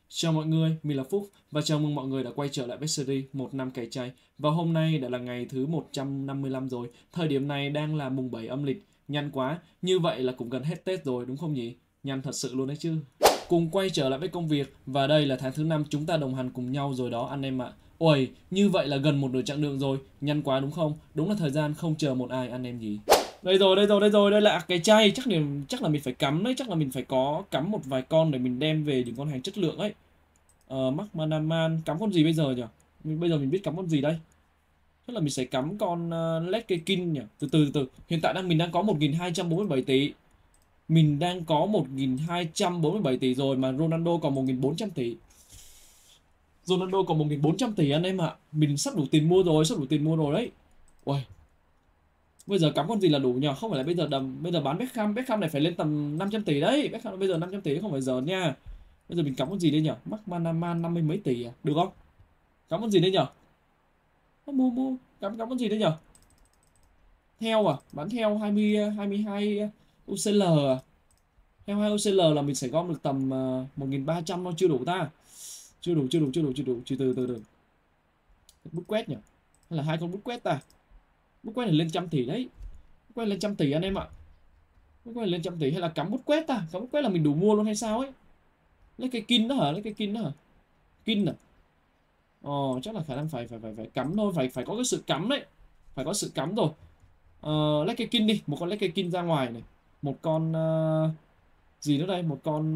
Chào mọi người, mình là Phúc và chào mừng mọi người đã quay trở lại với series một năm cày chay. Và hôm nay đã là ngày thứ 155 rồi, thời điểm này đang là mùng 7 âm lịch, nhanh quá, như vậy là cũng gần hết Tết rồi đúng không nhỉ? Nhanh thật sự luôn đấy chứ. Cùng quay trở lại với công việc và đây là tháng thứ 5 chúng ta đồng hành cùng nhau rồi đó anh em ạ. Ôi, như vậy là gần một nửa chặng đường rồi, nhanh quá đúng không? Đúng là thời gian không chờ một ai anh em gì. Đây rồi, đây rồi, đây rồi, đây là cái chay, chắc là mình phải cắm đấy, chắc là mình phải có cắm một vài con để mình đem về những con hàng chất lượng ấy. Mắc Manaman cắm con gì bây giờ nhỉ? Bây giờ mình biết cắm con gì đây? Chắc là mình sẽ cắm con Led Kekin nhỉ? Từ từ. Hiện tại mình đang có 1.247 tỷ. Mình đang có 1.247 tỷ rồi mà Ronaldo còn 1.400 tỷ. Ronaldo còn 1.400 tỷ anh em ạ. Mình sắp đủ tiền mua rồi, sắp đủ tiền mua rồi đấy. Ui, bây giờ cắm con gì là đủ nhỉ? Không phải là bây giờ bán Beckham, Beckham này phải lên tầm 500 tỷ đấy. Beckham bây giờ 500 tỷ không phải giờ nha. Bây giờ mình cắm con gì đây nhỉ? Mắc Manaman 50 mấy tỷ à? Được không? Cắm con gì đây nhỉ? Mua cắm con gì đấy nhở? Theo à, bán theo 22 UCL à? Theo 2 UCL là mình sẽ gom được tầm 1.300 thôi, chưa đủ ta. Chưa đủ, từ từ. Bút quét nhỉ? Hay là hai con bút quét ta? Bút quét này lên trăm tỷ đấy. Bút quét lên trăm tỷ anh em ạ. Bút quét lên trăm tỷ hay là cắm bút quét ta? Cắm bút quét là mình đủ mua luôn hay sao ấy? Lấy cái kin đó hả? Lấy cái kin đó hả? Kin à? Chắc là khả năng phải cắm thôi, phải có cái sự cắm đấy. Phải có sự cắm rồi. Lấy cái kin đi, một con lấy cái kin ra ngoài này. Một con gì nữa đây? Một con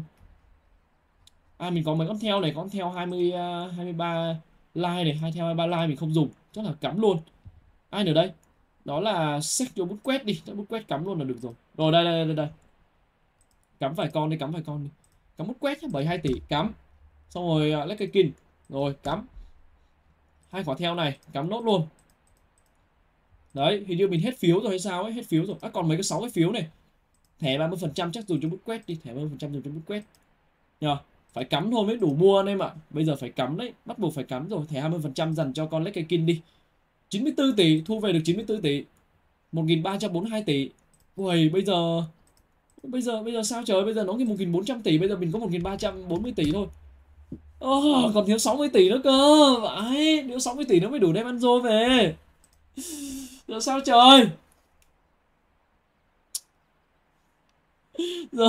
mình có mấy con theo này, con theo 23 like này, hai theo 23 like mình không dùng, chắc là cắm luôn. Ai nữa đây? Đó là Sergio bút quét đi, bút quét cắm luôn là được rồi. Rồi đây. Cắm vài con đi, cắm vài con đi. Cắm bút quét nhá, 72 tỷ cắm. Xong rồi lấy cái kin. Rồi cắm. Hai quả theo này, cắm nốt luôn. Đấy, hình như mình hết phiếu rồi hay sao ấy, hết phiếu rồi. Còn mấy cái 6 cái phiếu này. Thẻ 30% chắc dùng cho bút quét đi, thẻ 30% dùng cho bút quét. Nhờ, phải cắm thôi mới đủ mua anh em ạ. Bây giờ phải cắm đấy, bắt buộc phải cắm rồi. Thẻ 20% dành cho con Lekekin đi. 94 tỷ, thu về được 94 tỷ. 1.342 tỷ. Ui, bây giờ sao trời, bây giờ nó 1.400 tỷ, bây giờ mình có 1.340 tỷ thôi. Còn thiếu 60 tỷ nữa cơ. Vãi, thiếu 60 tỷ nữa mới đủ đem ăn Anzo về. Giờ sao trời? Giờ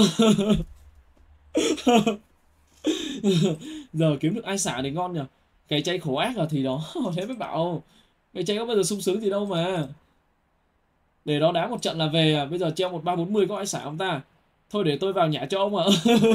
giờ kiếm được ai xả để ngon nhỉ? Cái chay khổ ác à thì đó. Thế mới bảo cái chay có bao giờ sung sướng gì đâu mà. Để đó đá một trận là về à. Bây giờ treo 1340 có ai xả không ta? Thôi để tôi vào nhà cho ông ạ.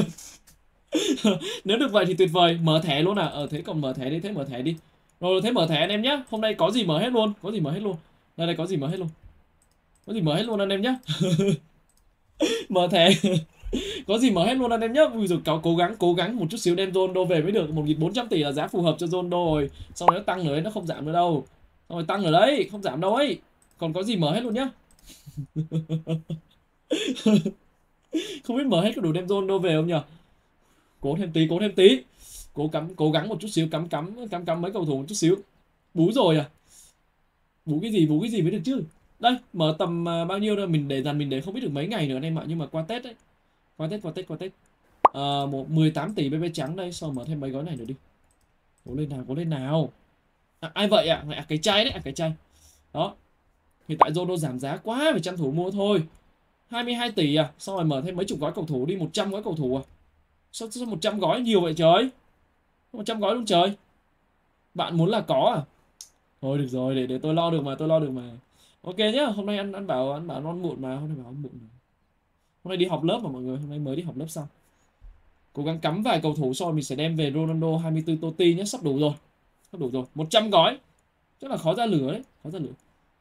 Nếu được vậy thì tuyệt vời. Mở thẻ luôn à? Thế còn mở thẻ đi, thế mở thẻ đi. Rồi thế mở thẻ anh em nhé. Hôm nay có gì mở hết luôn, có gì mở hết luôn. Đây có gì mở hết luôn. Có gì mở hết luôn anh em nhé. Mở thẻ. Có gì mở hết luôn anh em nhé. Ui rồi cố gắng một chút xíu đem Ronaldo về mới được. 1.400 tỷ là giá phù hợp cho Ronaldo rồi. Sau đó nó tăng nữa đấy, nó không giảm nữa đâu. Xong rồi tăng ở đấy, không giảm đâu ấy. Còn có gì mở hết luôn nhá. Không biết mở hết có đủ đem Ronaldo về không nhỉ? Cố thêm tí. Cố gắng một chút xíu, cắm mấy cầu thủ một chút xíu. Bú rồi à? Bú cái gì mới được chứ? Đây, mở tầm bao nhiêu đâu mình để dàn, mình để không biết được mấy ngày nữa anh em ạ, nhưng mà qua Tết đấy. Qua Tết. 18 tỷ BB trắng đây, sau mở thêm mấy gói này nữa đi. Cố lên nào. Ai vậy ạ? Cái chai đấy, cái chai. Đó. Hiện tại Zolo giảm giá quá, phải tranh thủ mua thôi. 22 tỷ à? Xong rồi mở thêm mấy chục gói cầu thủ đi, 100 gói cầu thủ à? Sao 100 gói nhiều vậy trời? 100 gói luôn trời. Bạn muốn là có à? Thôi được rồi, để tôi lo được mà, tôi lo được mà. Ok nhá, hôm nay ăn bảo non muộn mà, hôm nay bảo ăn muộn mà. Hôm nay đi học lớp mà mọi người, hôm nay mới đi học lớp xong. Cố gắng cắm vài cầu thủ rồi mình sẽ đem về Ronaldo 24 Totti nhé, sắp đủ rồi. Sắp đủ rồi, 100 gói. Chắc là khó ra lửa đấy, khó ra lửa.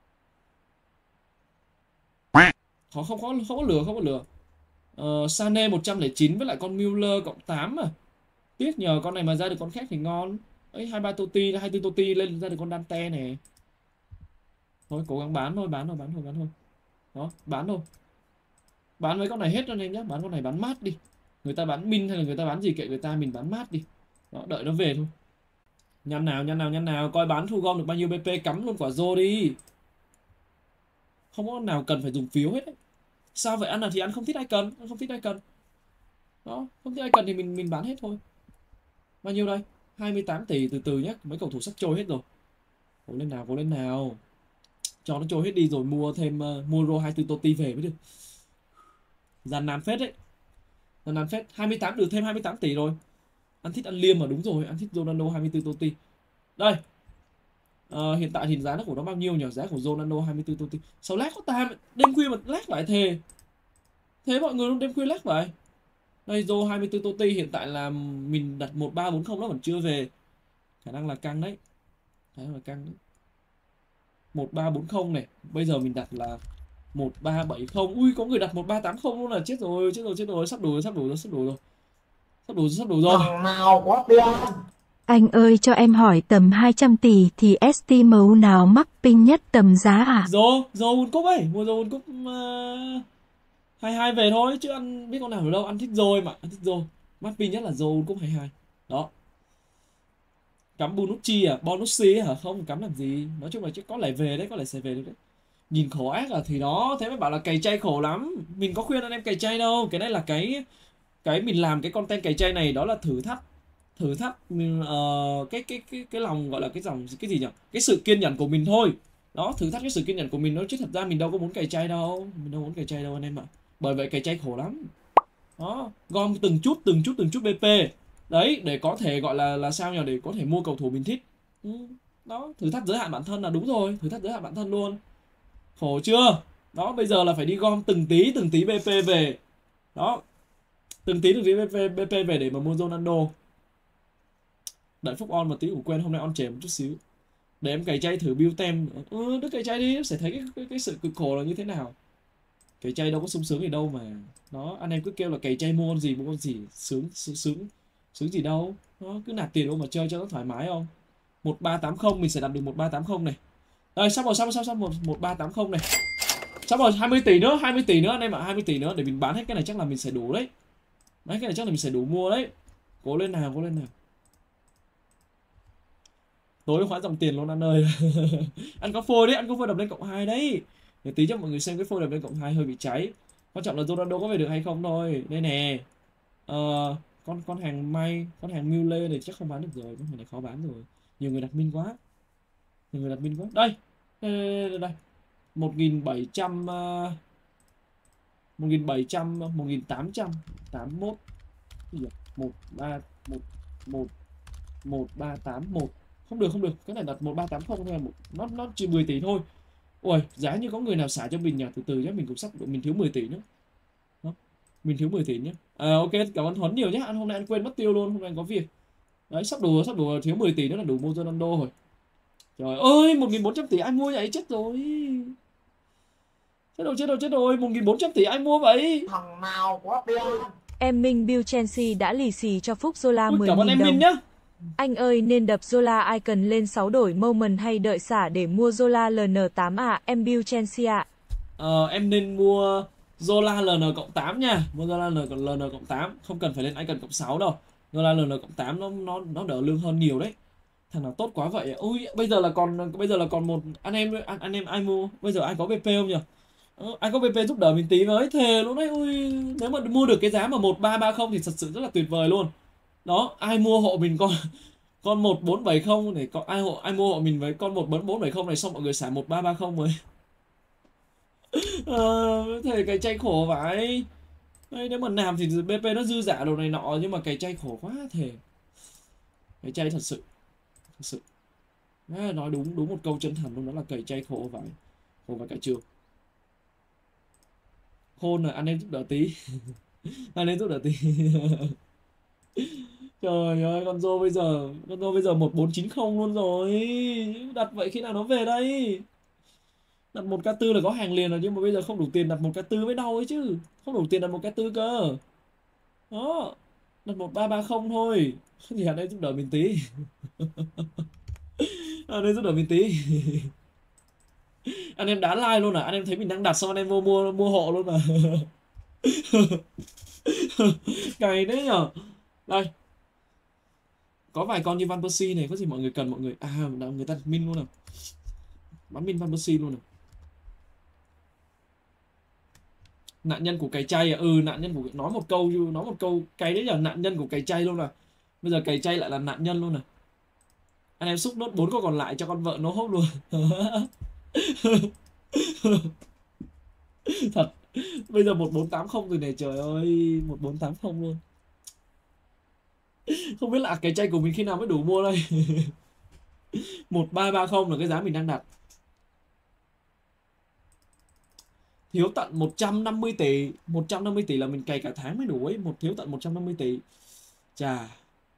Không có lửa. Sané 109 với lại con Müller cộng 8 à. Tiếc nhờ con này mà ra được con khác thì ngon. Ấy 23 Totti, 24 Totti lên ra được con Dante này. Thôi cố gắng bán thôi. Đó, bán thôi. Bán mấy con này hết cho nên nhá, bán con này bán mát đi. Người ta bán min hay là người ta bán gì kệ người ta, mình bán mát đi. Đó, đợi nó về thôi. Nhăn nào, coi bán thu gom được bao nhiêu BP cắm luôn quả rô đi. Không có nào cần phải dùng phiếu hết ấy. Sao vậy, ăn là thì ăn, không thích ai cần, Đó, không thích ai cần thì mình bán hết thôi. Bao nhiêu đây? 28 tỷ, từ từ nhé, mấy cầu thủ sắp trôi hết rồi. Cố lên nào. Cho nó trôi hết đi rồi mua thêm mua Euro 24 Totti về mới được. Gian nan phết đấy. Gian nan phết. 28 được thêm 28 tỷ rồi. Ăn thích ăn liêm mà, đúng rồi, ăn thích Ronaldo 24 Totti. Đây. Hiện tại thì giá của nó bao nhiêu nhỉ? Giá của Ronaldo 24 Totti. Sao lag có ta đêm khuya mà lag vậy thề. Thế mọi người đêm khuya lag vậy. Đây Ro 24 Totti hiện tại là mình đặt 1340 nó vẫn chưa về. Khả năng là căng đấy. Khả năng là căng đấy. 1340 này, bây giờ mình đặt là 1370. Ui có người đặt 1380 luôn là chết rồi, sắp đủ rồi. Sắp đủ rồi. Thằng nào có tiền. Anh ơi cho em hỏi tầm 200 tỷ thì ST mẫu nào mắc pin nhất tầm giá à? Rồi World Cup ấy, mua World Cup 22 về thôi chứ ăn biết con nào ở đâu, ăn thích rồi mà, ăn thích rồi. Mắc pin nhất là World Cup 22. Đó. Cắm Bonucci à, Bonucci hả? Không cắm làm gì. Nói chung là chứ có lẽ về đấy, có lẽ sẽ về được đấy. Nhìn khổ ác à, thì đó, thế mới bảo là cày chay khổ lắm. Mình có khuyên anh em cày chay đâu, cái này là cái mình làm cái content cày chay này đó là thử thách cái lòng gọi là cái dòng cái gì nhỉ, cái sự kiên nhẫn của mình thôi. Đó, thử thách cái sự kiên nhẫn của mình thôi, chứ thật ra mình đâu có muốn cày chay đâu, anh em ạ. Bởi vậy cày chay khổ lắm. Đó, gom từng chút BP đấy để có thể gọi là sao nhỉ, để có thể mua cầu thủ mình thích. Đó, thử thách giới hạn bản thân là đúng rồi, thử thách giới hạn bản thân luôn. Khổ chưa? Đó, bây giờ là phải đi gom từng tí BP về. Đó, từng tí BP về để mà mua Ronaldo. Đợi Phúc on một tí, cũng quên hôm nay on trẻ một chút xíu để em cày chay thử build tem. Đứa cày chay đi sẽ thấy cái sự cực khổ là như thế nào. Cày chay đâu có sung sướng gì đâu mà. Đó, anh em cứ kêu là cày chay mua con gì sướng gì đâu. Đó, cứ nạp tiền luôn mà chơi cho nó thoải mái không. 1380 mình sẽ đặt được 1380 này. Đây sắp rồi, sắp 1380 này. Sắp rồi, 20 tỷ nữa anh em ạ, 20 tỷ nữa để mình bán hết cái này chắc là mình sẽ đủ đấy. Đấy, cái này chắc là mình sẽ đủ mua đấy. Cố lên nào. Tối khóa dòng tiền luôn anh ơi. Anh có phôi đấy, anh có phôi đập lên cộng 2 đấy. Để tí cho mọi người xem cái phôi đập lên cộng 2 hơi bị cháy. Quan trọng là Ronaldo có về được hay không thôi. Đây nè. Con hàng con hàng Mule này chắc không bán được rồi, con hàng này khó bán rồi. Nhiều người đặt min quá. Đây. Đây. 1700 1700 1881 gì nhỉ? 1381. Không được, cái này đặt 1380 thôi, nó chỉ 10 tỷ thôi. Ôi, giá như có người nào xả cho mình nhỉ, từ từ nhé, mình cũng sắp mình thiếu 10 tỷ nữa. Đó. Mình thiếu 10 tỷ nhé. Ok, cảm ơn Thuấn nhiều nhé. Hôm nay anh quên mất tiêu luôn, hôm nay anh có việc. Đấy, sắp đủ, thiếu 10 tỷ nữa là đủ mua Ronaldo rồi. Trời ơi, 1400 tỷ ai mua vậy, chết rồi. Chết rồi, 1400 tỷ ai mua vậy? Thằng nào có tiền. Em Minh Bill Chelsea đã lì xì cho Phúc Zola 10.000 cảm ơn em đồng. Minh nhá. Anh ơi nên đập Zola icon lên 6 đổi moment hay đợi xả để mua Zola LN8 à? Em Bill Chelsea ạ. Em nên mua Zola LN cộng 8 nha. Mua Zola LN cộng 8, không cần phải lên icon cộng 6 đâu. Zola LN cộng 8 nó đỡ lương hơn nhiều đấy. Thằng nào tốt quá vậy. Ui, bây giờ là còn một anh em ai mua, bây giờ ai có BP không nhỉ? Ai có BP giúp đỡ mình tí với, thề luôn đấy. Ui, nếu mà mua được cái giá mà 1330 thì thật sự rất là tuyệt vời luôn. Đó, ai mua hộ mình con 1470 để có ai mua hộ mình với con 14470 này, xong mọi người xả 1330 mới. Thề cái chay khổ vậy. Đấy, nếu mà làm thì BP nó dư giả đồ này nọ, nhưng mà cái chay khổ quá thề. Cái chay thật sự. Nói đúng một câu chân thành luôn, đó là cày chay khổ vậy cả trường. Khôn rồi, anh em giúp đỡ tí. Anh em giúp đỡ tí. Trời ơi, con Zô bây giờ 1490 luôn rồi. Đặt vậy khi nào nó về đây? Đặt 1k4 là có hàng liền rồi, nhưng mà bây giờ không đủ tiền đặt 1k4 mới đau ấy chứ. Không đủ tiền đặt 1k4 cơ. Đó. Đặt 1330 thôi. Thì anh em giúp đỡ mình tí. Anh em giúp đỡ mình tí. Anh em đá like luôn à? Anh em thấy mình đang đặt xong anh em vô mua hộ luôn à? Cày đấy nhở. Đây. Có vài con như Van Persie này, có gì mọi người cần, mọi người người ta min luôn à? Bắn min Van Persie luôn à? Nạn nhân của cày chay à? Nạn nhân của nói một câu cày đấy là nạn nhân của cày chay luôn à? Bây giờ cày chay lại là nạn nhân luôn này. Anh em xúc nốt 4 con còn lại cho con vợ nó hốt luôn. Thật. Bây giờ 1480 rồi này, trời ơi, 1480 luôn. Không biết là cái chay của mình khi nào mới đủ mua đây. 1330 là cái giá mình đang đặt. Thiếu tận 150 tỷ. 150 tỷ là mình cày cả tháng mới đủ ấy. Thiếu tận 150 tỷ. Chà.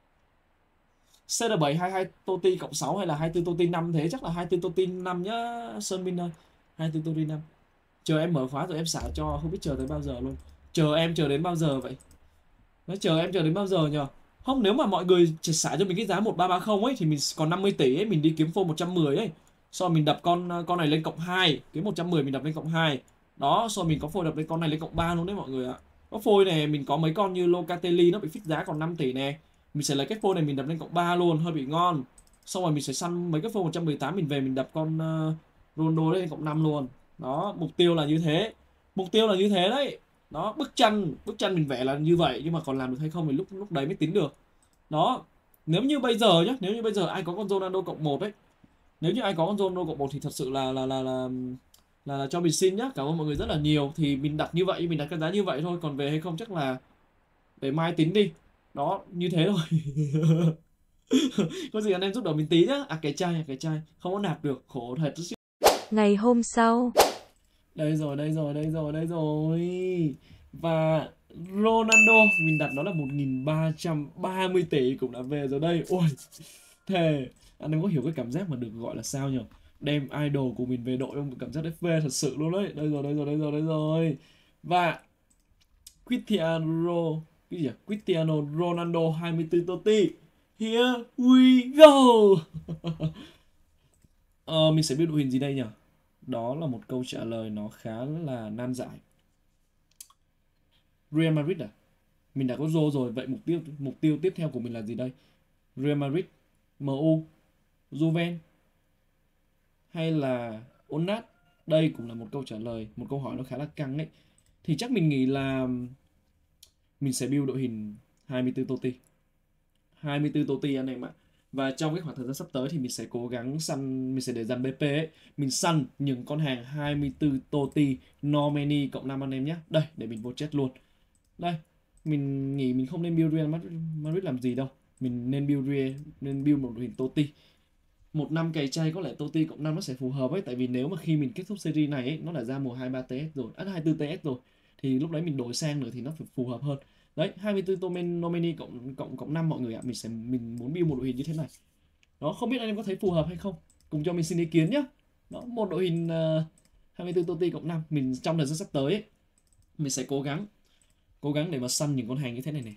CR7 22 Toti cộng 6 hay là 24 Toti 5 thế? Chắc là 24 Toti 5 nhá Sơn Minh ơi. 24 Toti 5. Chờ em mở khóa rồi em xả cho. Không biết chờ tới bao giờ luôn. Chờ đến bao giờ vậy? Nói chờ em chờ đến bao giờ nhờ? Không, nếu mà mọi người chỉ xả cho mình cái giá 1330 ấy thì mình còn 50 tỷ ấy, mình đi kiếm phô 110 ấy. Sau mình đập con này lên cộng 2, cái 110 mình đập lên cộng 2. Đó, sau mình có phôi đập lên con này lên cộng 3 luôn đấy mọi người ạ. Có phôi này mình có mấy con như Locatelli nó bị fix giá còn 5 tỷ nè. Mình sẽ lấy cái phôi này mình đập lên cộng 3 luôn, hơi bị ngon. Xong rồi mình sẽ săn mấy cái phôi 118 mình về mình đập con Ronaldo lên cộng 5 luôn. Đó, mục tiêu là như thế. Mục tiêu là như thế đấy. Đó, bức tranh mình vẽ là như vậy, nhưng mà còn làm được hay không thì lúc đấy mới tính được. Đó, nếu như bây giờ nhá, nếu như bây giờ ai có con Ronaldo cộng 1 ấy, nếu như ai có con Ronaldo cộng 1 thì thật sự là cho mình xin nhá. Cảm ơn mọi người rất là nhiều. Thì mình đặt như vậy, mình đặt cái giá như vậy thôi, còn về hay không chắc là để mai tính đi. Đó, như thế thôi. Có gì anh em giúp đỡ mình tí nhá. Cái chai không có nạp được, khổ thật. Ngày hôm sau. Đây rồi. Và Ronaldo mình đặt nó là 1330 tỷ cũng đã về rồi đây. Ôi, thề anh em có hiểu cái cảm giác mà được gọi là sao nhỉ? Đem idol của mình về đội không, cảm giác FV thật sự luôn đấy. Đây rồi. Và Cristiano Ronaldo 24 Totti. Here we go. Mình sẽ biết đội hình gì đây nhỉ? Đó là một câu trả lời nó khá là nan giải. Real Madrid à? Mình đã có Zô rồi, vậy mục tiêu tiếp theo của mình là gì đây? Real Madrid, MU, Juven hay là Onat? Đây cũng là một câu trả lời, một câu hỏi nó khá là căng ấy. Thì chắc mình nghĩ là mình sẽ build đội hình 24 Totti. 24 Totti anh em ạ. Và trong cái khoảng thời gian sắp tới thì mình sẽ cố gắng săn, mình sẽ để dàn BP ấy, mình săn những con hàng 24 Totti Normandy cộng 5 anh em nhé. Đây, để mình vô chết luôn. Đây, mình nghĩ mình không nên build Real Madrid làm gì đâu. Mình nên build một đội hình Totti. Một năm cày chay có lẽ Totti cộng 5 nó sẽ phù hợp ấy, tại vì nếu mà khi mình kết thúc series này ấy, nó đã ra mùa 23 TS rồi, 24 TS rồi, thì lúc đấy mình đổi sang nữa thì nó phù hợp hơn. Đấy, 24 Nomini cộng 5 mọi người ạ. Mình muốn build một đội hình như thế này. Đó, không biết anh em có thấy phù hợp hay không? Cùng cho mình xin ý kiến nhé. Đó, một đội hình 24 Totti cộng 5. Mình trong thời gian sắp tới ấy, mình sẽ cố gắng để mà săn những con hàng như thế này này.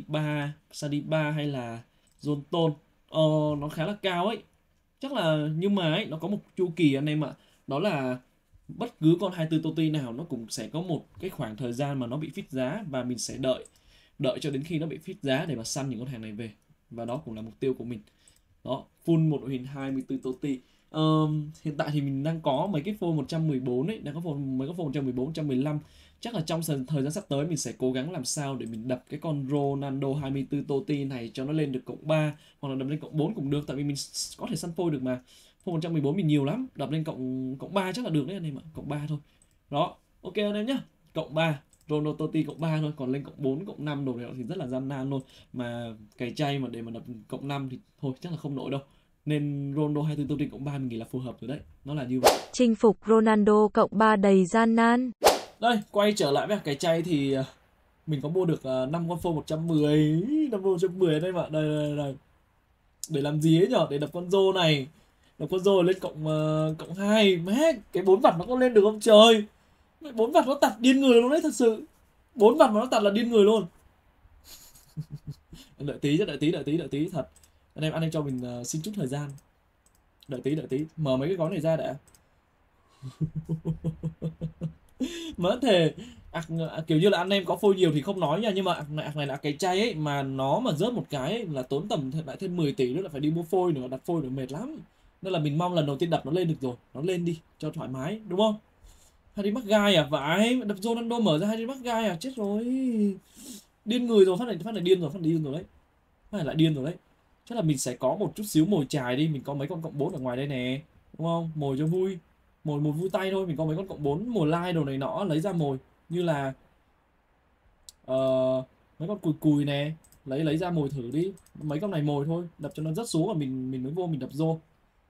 Saliba hay là John. Nó khá là cao ấy. Chắc là, nhưng mà ấy, nó có một chu kỳ anh em ạ. Đó là bất cứ con 24 Totti nào nó cũng sẽ có một cái khoảng thời gian mà nó bị phít giá, và mình sẽ đợi cho đến khi nó bị phít giá để mà săn những con hàng này về. Và đó cũng là mục tiêu của mình. Đó, full một đội hình 24 Totti. Hiện tại thì mình đang có mấy cái phone 114 ấy, đang có mấy cái phone 114, 115. Chắc là trong thời gian sắp tới mình sẽ cố gắng làm sao để mình đập cái con Ronaldo 24 Totti này cho nó lên được cộng 3, hoặc là đập lên cộng 4 cũng được, tại vì mình có thể săn phôi được mà. Phone 114 mình nhiều lắm, đập lên cộng 3 chắc là được đấy anh em ạ, cộng 3 thôi. Đó, ok anh em nhá. Cộng 3, Ronaldo Totti cộng 3 thôi, còn lên cộng 4, cộng 5 đồ này thì rất là gian nan luôn. Mà cày chay mà để mà đập cộng 5 thì thôi chắc là không nổi đâu. Nên Ronaldo 24 Totti cộng 3 mình nghĩ là phù hợp rồi đấy. Nó là như vậy. Chinh phục Ronaldo cộng 3 đầy gian nan. Đây, quay trở lại với cái chay thì mình có mua được 5 con phô 110. 5 phô 110 đây mà. Đây. Để làm gì ấy nhở? Để đập con rô này. Đập con rô lên cộng 2. Mẹ, cái 4 vặt nó có lên được không trời? 4 vặt nó tạt điên người luôn đấy thật sự. 4 vặt mà nó tạt là điên người luôn. Đợi tí thật. Anh em cho mình xin chút thời gian. Đợi tí. Mở mấy cái gói này ra đã. Mới thề kiểu như là anh em có phôi nhiều thì không nói nha, nhưng mà ạc này là cái chay ấy, mà nó mà rớt một cái ấy, là tốn tầm lại thêm 10 tỷ nữa, là phải đi mua phôi nữa, đặt phôi nữa mệt lắm. Nên là mình mong lần đầu tiên đập nó lên được rồi, nó lên đi cho thoải mái đúng không? Hay đi mắc gai à? Vãi, đập Ronaldo mở ra hay đi mắc gai à? Chết rồi, điên người rồi, phát này điên rồi đấy. Hay lại điên rồi đấy. Chắc là mình sẽ có một chút xíu mồi chài đi. Mình có mấy con cộng 4 ở ngoài đây nè, đúng không? Mồi cho vui, mồi một vui tay thôi. Mình có mấy con cộng 4 mồi like đồ này nọ, lấy ra mồi. Như là ờ, mấy con cùi cùi nè, lấy ra mồi thử đi. Mấy con này mồi thôi, đập cho nó rất xuống và mình mới vô mình đập rô.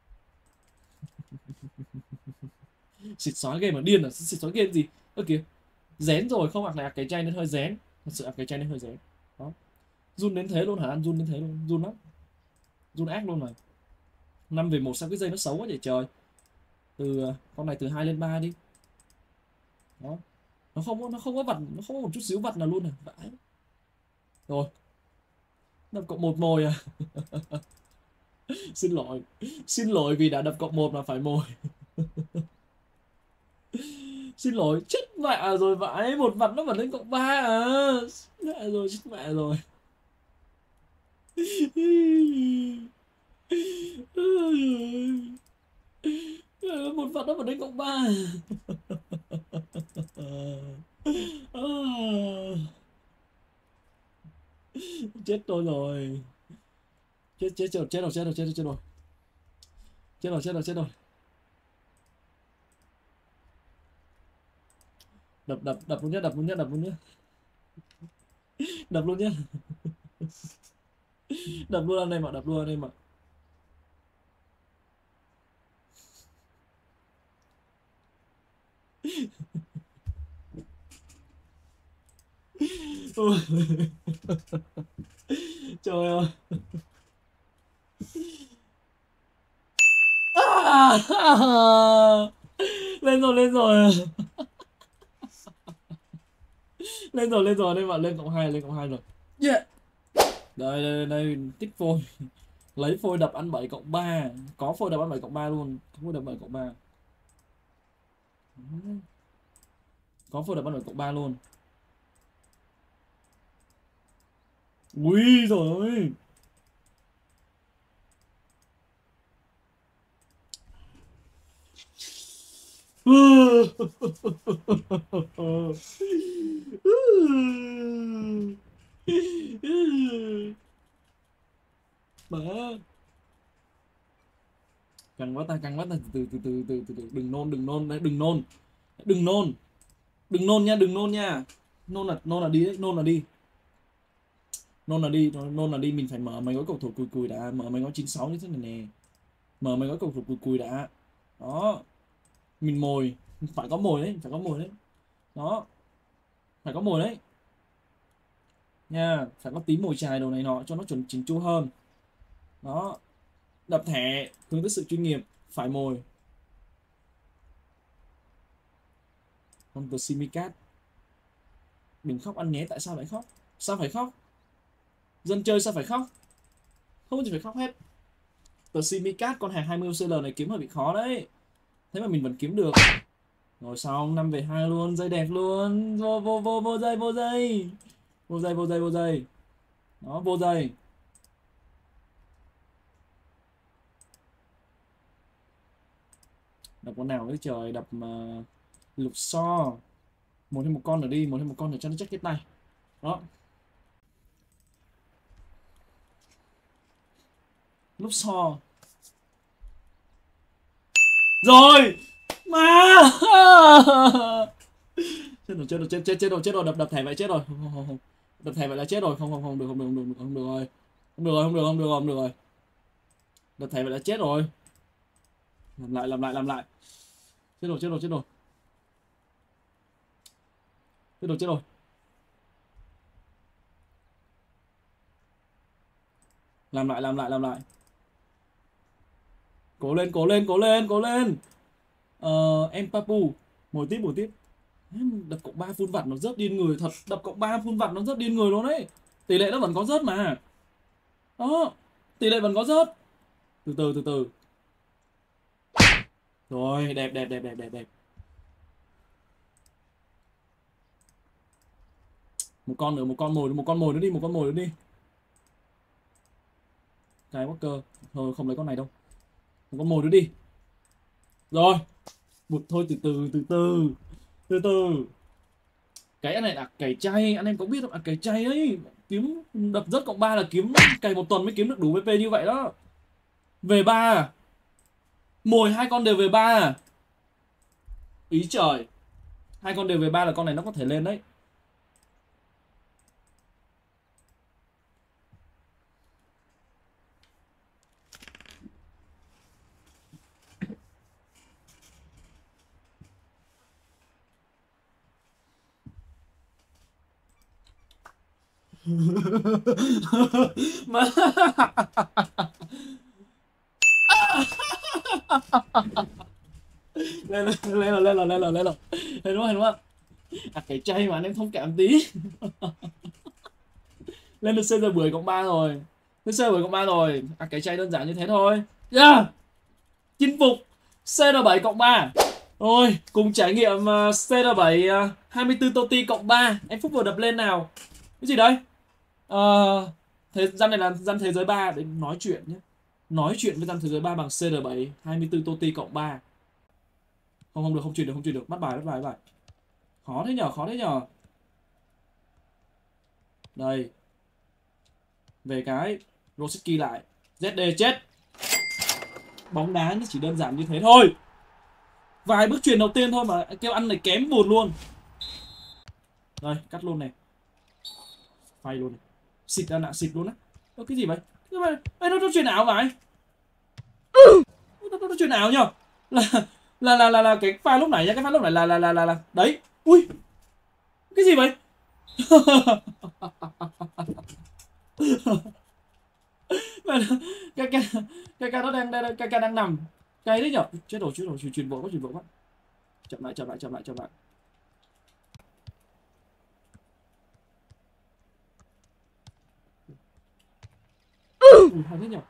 Xịt xóa game mà điên à? Xịt xóa game gì ơ kìa, rén rồi, không ạc này ạc cái chay nên hơi rén, thật sự ạc cái chay nên hơi rén. Đó, run đến thế luôn hả? Ăn run đến thế luôn, run lắm, run ác luôn mà. 5-1 sao cái dây nó xấu quá vậy trời. Con này từ 2 lên 3 đi. Đó, nó không có vặt, nó không có một chút xíu vặt nào luôn à, vãi. Rồi, đập cộng 1 mồi à. Xin lỗi, xin lỗi vì đã đập cộng 1 mà phải mồi. Xin lỗi, chết mẹ rồi vãi, một vặt nó vẫn lên cộng 3 à. Mẹ rồi, chết mẹ rồi. Một vặt nó vẫn lên cộng 3. Chết tôi rồi. Chết rồi, chết rồi, chết rồi, chết rồi, chết rồi. Chết rồi, chết rồi, chết rồi. Đập luôn nhá, đập luôn nhá, đập luôn nhá. Đập luôn nhá. Đập luôn anh em ạ, đập luôn anh em ạ. Trời ơi. Lên rồi, lên rồi. Lên rồi, lên rồi anh em ạ, lên cộng 2, lên cộng 2 rồi. Yeah. Đây, đây, đây, tích phôi. Lấy phôi đập ăn 7 cộng 3. Có phôi đập ăn 7 cộng 3 luôn. Có phôi đập 7 cộng 3. Có phôi đập ăn 7 cộng 3 luôn. Ui rồi ơi. Má, căng quá ta, căng quá ta, từ từ, đừng nôn, đừng nôn đấy, đừng nôn, đừng nôn, đừng nôn nha, đừng nôn nha. Nôn là đi đấy, nôn là đi, nôn là đi, nôn là đi. Mình phải mở mấy gói cầu thủ cùi cùi đã, mở mấy gói 96 như thế này nè, mở mấy gói cầu thủ cùi cùi đã. Đó, mình mồi, phải có mồi đấy, phải có mồi đấy. Đó, phải có mồi đấy nha, phải có tí mồi chài đồ này nọ cho nó chuẩn chỉnh chu hơn. Đó, đập thẻ hướng tới sự chuyên nghiệp, phải mồi. Con The Simicat, đừng khóc ăn nhé. Tại sao lại khóc? Sao phải khóc? Dân chơi sao phải khóc? Không có gì phải khóc hết. The Simicat, con hàng 20 UCL này kiếm hơi bị khó đấy, thế mà mình vẫn kiếm được. Rồi xong, 5-2 luôn, dây đẹp luôn. Vô dây, vô dây, vô dây, vô dây, vô dây. Đó, vô dây. Đập con nào đấy trời, đập mà lục so. Một thêm một con nữa đi, một thêm một con để cho nó chắc cái tay. Đó, lúc so. Rồi mà. Chết rồi, chết rồi, chết rồi, chết rồi, đập thẻ vậy chết rồi. Không. Đập thẻ vậy là chết rồi. Không được, không được, không được rồi. Không được rồi, không được, không được rồi, không được rồi. Đập thẻ vậy là chết rồi. Làm lại. Chết rồi, chết rồi, chết rồi. Chết rồi, chết rồi. Làm lại. Cố lên, cố lên, cố lên, cố lên. Em Papu, một tiếp. Đập cộng 3 full vặt nó rất điên người thật, đập cộng 3 full vặt nó rất điên người luôn đấy. Tỷ lệ nó vẫn có rớt mà. Đó, tỷ lệ vẫn có rớt. Từ từ. Rồi, đẹp. Một con nữa, một con mồi nữa đi. Cái Walker, thôi không lấy con này đâu. Một con mồi nữa đi. Rồi, một thôi, từ từ. Cái này là cải chay, anh em có biết không? Cải chay ấy, Kiếm đập rất cộng 3 là kiếm cày một tuần mới kiếm được đủ VP như vậy đó. Về 3 à? Mồi hai con đều về 3 à? Ý trời. Hai con đều về 3 là con này nó có thể lên đấy. Mà lên rồi lên đúng không? À cái chay mà anh em thông cảm tí. Lên được CR 10 cộng 3 rồi. Lên CR 10 cộng 3 rồi. À cái chay đơn giản như thế thôi. Yeah. Chinh phục CR7 cộng 3. Rồi, cùng trải nghiệm CR7 24 Toti cộng 3. Em Phúc vừa đập lên nào. Cái gì đấy? Răn này là răn thế giới 3 để nói chuyện nhé. Nói chuyện với răn thế giới 3 bằng CR7 24 Toti cộng 3. Không được, không chuyển được. Bắt bài. Khó thế nhở. Đây. Về cái Rosicki lại. ZD chết. Bóng đá nó chỉ đơn giản như thế thôi. Vài bước chuyển đầu tiên thôi mà kêu ăn này kém buồn luôn. Rồi, cắt luôn này. Phay luôn này. Xịt ra nạ xịt luôn á. Cái gì vậy? Nó chuyển ảo vậy? Nó chuyển ảo nhờ? Là cái pha lúc này nhá, cái pha lúc này là đấy. Ui. Cái gì vậy? cái nó đang nằm. Cái đấy nhở? Chết rồi, chuyển bộ quá. Chậm lại. Hay thế nhở?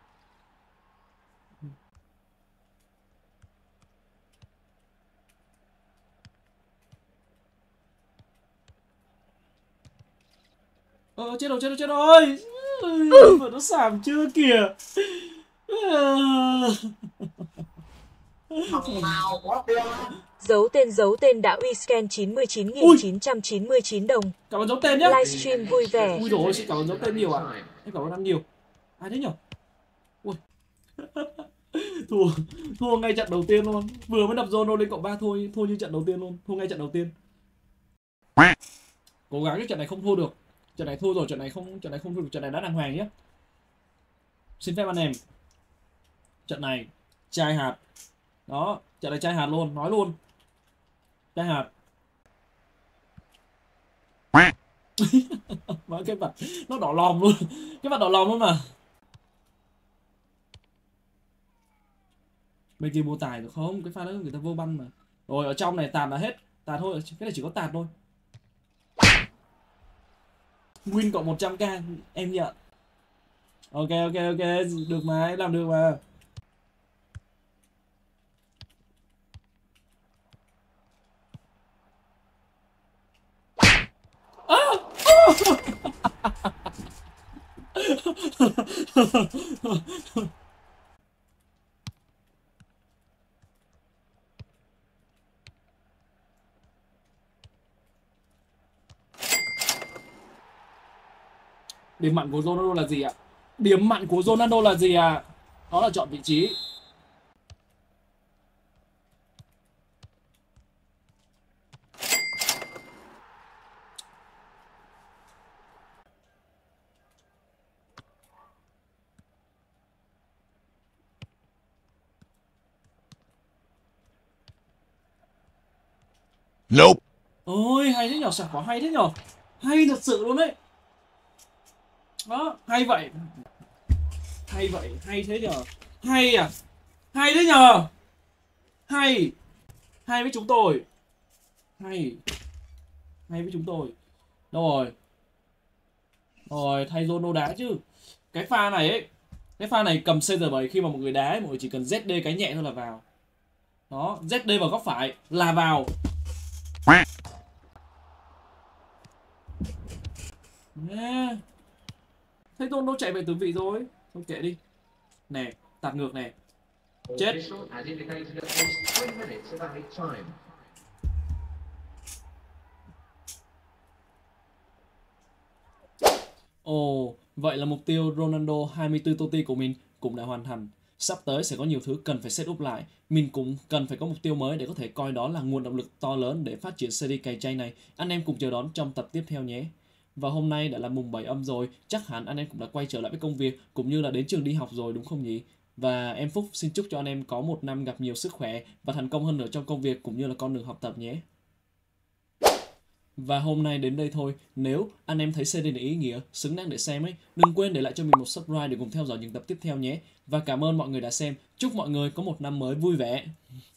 Chết rồi. Mà nó xàm chưa kìa. Thằng nào có tiền. Dấu tên đã uy scan 99.999 đồng. Cảm ơn dấu tên nhá. Livestream vui vẻ. Ui dồi ôi, xin cảm ơn dấu tên nhiều ạ. Em cảm ơn ăn nhiều. Ai thế nhở? Ui. Thua ngay trận đầu tiên luôn. Vừa mới đập Zono lên cộng 3 thua như trận đầu tiên luôn. Thua ngay trận đầu tiên. Cố gắng cái trận này không thua được. Trận này thua rồi, trận này không thua được, trận này đã đàng hoàng nhé. Xin phép anh em. Trận này chai hạt. Đó, trận này chai hạt luôn, nói luôn. Chai hạt. Mà cái mặt nó đỏ lòm luôn. Cái mặt đỏ lòm luôn mà. Bên kia mua tài được không? Cái pha đó người ta vô băng mà. Rồi ở trong này tạt là hết. Tạt thôi, cái này chỉ có tạt thôi. Win cộng 100k em nhận. Ok, được mà, em làm được mà. Điểm mạnh của Ronaldo là gì ạ? Điểm mạnh của Ronaldo là gì ạ? Đó là chọn vị trí. Nope. Ôi hay thế nhở, sạc có hay thế nhở. Hay thật sự luôn đấy. Đó, hay vậy, hay thế nhở. Hay à? Hay thế nhở. Hay với chúng tôi. Hay với chúng tôi. Đâu rồi, thay Zono đá chứ. Cái pha này ấy, cái pha này cầm CR7 khi mà một người đá ấy, mọi người chỉ cần ZD cái nhẹ thôi là vào. Đó, ZD vào góc phải là vào. Yeah. Thấy Zono chạy về tứ vị rồi. Thôi kệ đi. Nè, tạt ngược nè. Chết. Ồ, vậy là mục tiêu Ronaldo 24 TOTY của mình cũng đã hoàn thành. Sắp tới sẽ có nhiều thứ cần phải set up lại. Mình cũng cần phải có mục tiêu mới để có thể coi đó là nguồn động lực to lớn để phát triển series cày chay này. Anh em cùng chờ đón trong tập tiếp theo nhé. Và hôm nay đã là mùng 7 âm rồi, chắc hẳn anh em cũng đã quay trở lại với công việc cũng như là đến trường đi học rồi đúng không nhỉ? Và em Phúc xin chúc cho anh em có một năm gặp nhiều sức khỏe và thành công hơn nữa trong công việc cũng như là con đường học tập nhé. Và hôm nay đến đây thôi. Nếu anh em thấy series này ý nghĩa, xứng đáng để xem ấy, đừng quên để lại cho mình một subscribe để cùng theo dõi những tập tiếp theo nhé. Và cảm ơn mọi người đã xem. Chúc mọi người có một năm mới vui vẻ.